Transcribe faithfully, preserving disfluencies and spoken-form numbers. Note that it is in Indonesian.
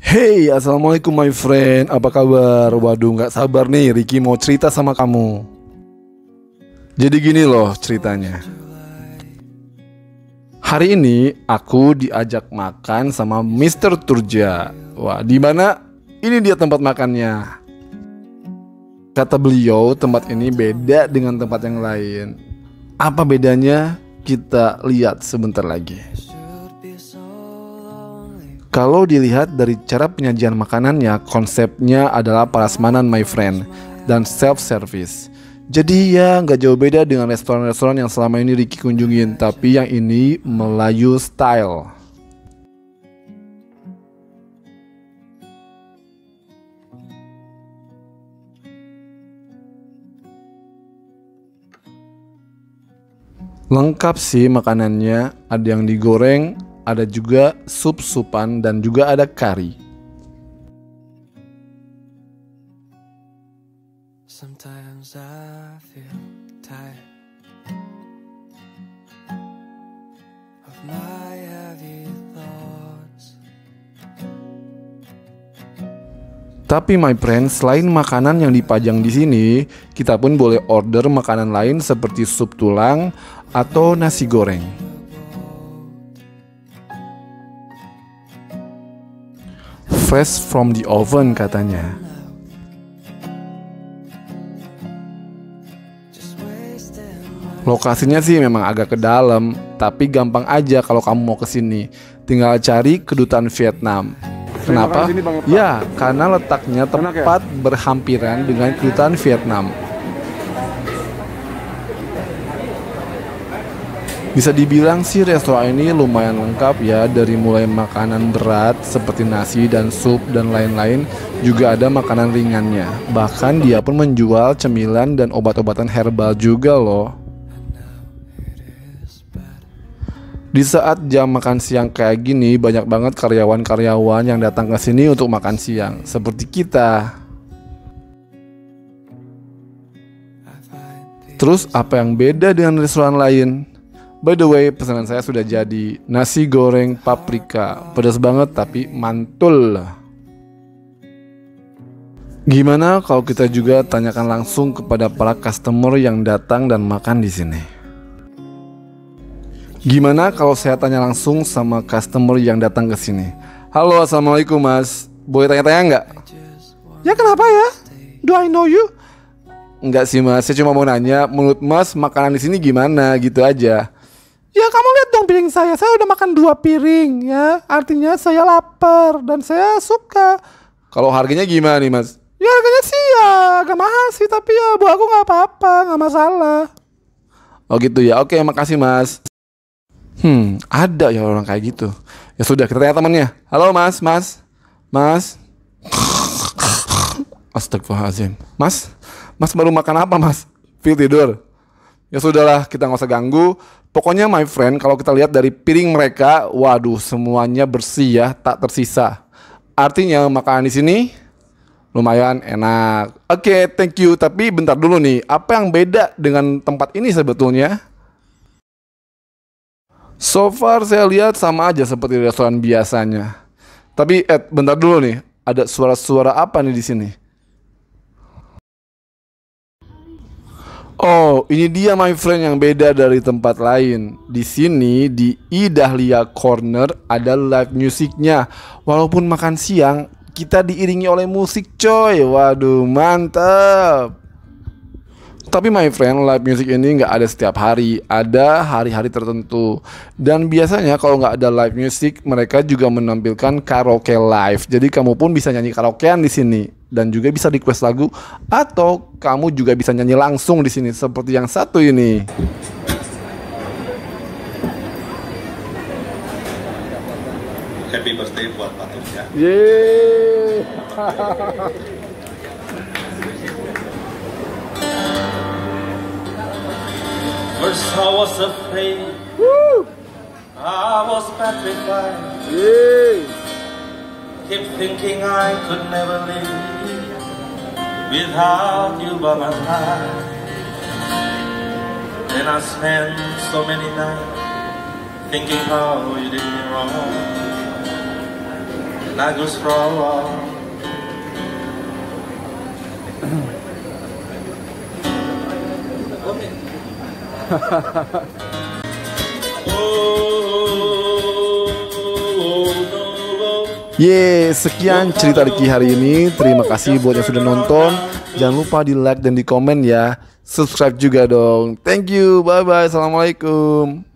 Hey, assalamualaikum my friend. Apa kabar? Waduh, nggak sabar nih. Ricky mau cerita sama kamu. Jadi gini loh ceritanya. Hari ini aku diajak makan sama mister Turja. Wah, di mana? Ini dia tempat makannya. Kata beliau, tempat ini beda dengan tempat yang lain. Apa bedanya? Kita lihat sebentar lagi. Kalau dilihat dari cara penyajian makanannya, konsepnya adalah prasmanan my friend dan self-service. Jadi ya nggak jauh beda dengan restoran-restoran yang selama ini Ricky kunjungin, tapi yang ini Melayu style. Lengkap sih makanannya, ada yang digoreng, ada juga sup-supan dan juga ada kari. Sometimes I feel tired of my heavy thoughts. Tapi my friend, selain makanan yang dipajang di sini, kita pun boleh order makanan lain seperti sup tulang atau nasi goreng. Fresh from the oven katanya. Lokasinya sih memang agak ke dalam, tapi gampang aja kalau kamu mau kesini. Tinggal cari kedutaan Vietnam. Kenapa? Ya, karena letaknya tepat berhampiran dengan kedutaan Vietnam. Bisa dibilang sih restoran ini lumayan lengkap ya, dari mulai makanan berat seperti nasi dan sup dan lain-lain, juga ada makanan ringannya. Bahkan dia pun menjual cemilan dan obat-obatan herbal juga loh. Di saat jam makan siang kayak gini, banyak banget karyawan-karyawan yang datang ke sini untuk makan siang, seperti kita. Terus apa yang beda dengan restoran lain? By the way, pesanan saya sudah jadi. Nasi goreng paprika. Pedas banget tapi mantul. Gimana kalau kita juga tanyakan langsung kepada para customer yang datang dan makan di sini? Gimana kalau saya tanya langsung sama customer yang datang ke sini? Halo, assalamualaikum mas. Boleh tanya-tanya nggak? Ya kenapa ya? Do I know you? Enggak sih mas, saya cuma mau nanya, menurut mas makanan di sini gimana gitu aja. Ya kamu lihat dong piring saya, saya udah makan dua piring ya. Artinya saya lapar dan saya suka. Kalau harganya gimana nih mas? Ya harganya sih ya agak mahal sih, tapi ya buat aku gak apa-apa, gak masalah. Oh gitu ya, oke makasih mas. Hmm, ada ya orang kayak gitu. Ya sudah, kita tanya temannya. Halo mas, mas, mas. Astagfirullahaladzim. Mas, mas baru makan apa mas? Feel tidur. Ya sudahlah, kita nggak usah ganggu. Pokoknya my friend, kalau kita lihat dari piring mereka, waduh semuanya bersih ya, tak tersisa. Artinya makanan di sini lumayan enak. Oke, okay, thank you. Tapi bentar dulu nih, apa yang beda dengan tempat ini sebetulnya? So far saya lihat sama aja seperti restoran biasanya. Tapi Ed, bentar dulu nih, ada suara-suara apa nih di sini? Oh, ini dia my friend yang beda dari tempat lain. Di sini di Idahlia Corner ada live musiknya. Walaupun makan siang, kita diiringi oleh musik coy. Waduh, mantap. Tapi my friend, live music ini nggak ada setiap hari, ada hari-hari tertentu. Dan biasanya kalau nggak ada live music, mereka juga menampilkan karaoke live. Jadi kamu pun bisa nyanyi karaokean di sini dan juga bisa request lagu, atau kamu juga bisa nyanyi langsung di sini seperti yang satu ini. Happy birthday buat Patung ya. Yeay. First I was afraid, Woo. I was petrified. Yeay. Keep thinking I could never live without you by my side. Then I spent so many nights thinking how you did me wrong. when I go strong. Yeay, sekian cerita Ricky hari ini. Terima kasih buat yang sudah nonton. Jangan lupa di like dan di komen ya. Subscribe juga dong. Thank you, bye bye, assalamualaikum.